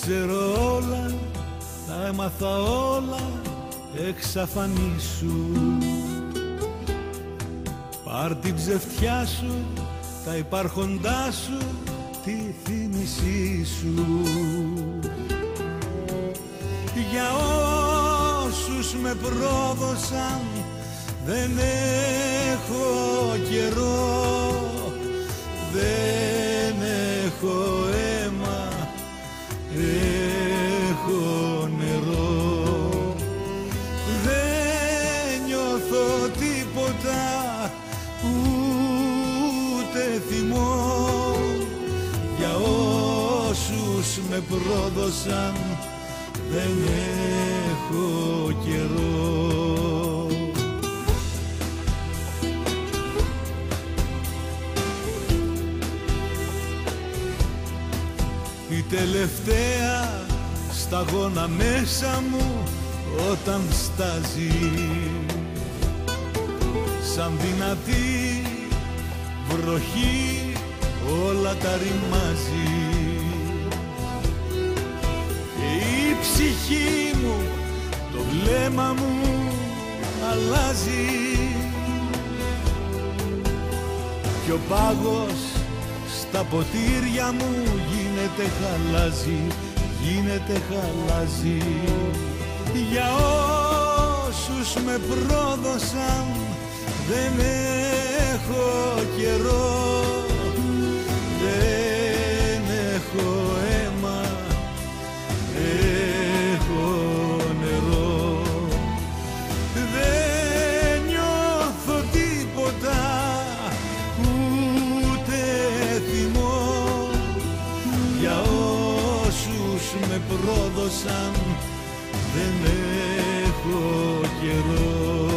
ξέρω όλα, τα έμαθα όλα, εξαφανίσου. Πάρ' την ψευτιά σου, τα υπάρχοντά σου, τη θύμησή σου. Για όσους με πρόδωσαν δεν έχω καιρό, δεν έχω αίμα, έχω νερό. Δεν νιώθω τίποτα, ούτε θυμό. Για όσους με πρόδωσαν δεν έχω καιρό. Η τελευταία σταγόνα μέσα μου όταν στάζει, σαν δυνατή βροχή όλα τα ρημάζει. Και η ψυχή μου, το βλέμμα μου αλλάζει. Κι ο πάγος στα ποτήρια μου γίνεται χαλάζι, γίνεται χαλάζι. Για όσους με πρόδωσαν δεν έχω καιρό, δεν έχω αίμα, έχω νερό. Δεν νιώθω τίποτα, ούτε θυμό. Για όσους με πρόδωσαν δεν έχω καιρό.